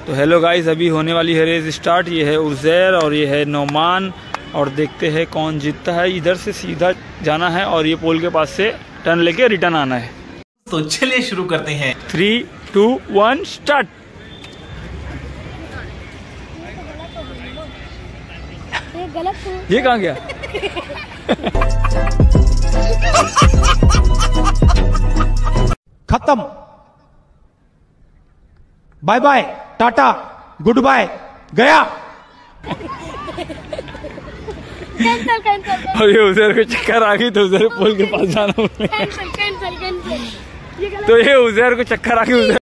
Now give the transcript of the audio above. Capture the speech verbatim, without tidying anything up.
तो hello guys, अभी होने वाली है रेस स्टार्ट। ये है उज़ैर और ये है नोमान, और देखते हैं कौन जीतता है। इधर से सीधा जाना है और ये पोल के पास से टर्न लेके रिटर्न आना है। तो चलिए शुरू करते हैं। Three two one start. ये गलत है। ये कहाँ गया? खत्म, बाय बाय, टाटा, गुड बाय, गया। Cancel cancel. और ये उज़ैर को चक्कर आ गई तो उज़ैर पोल के पास जाना पड़ेगा। Cancel cancel cancel. तो ये उज़ैर को चक्कर आ गई।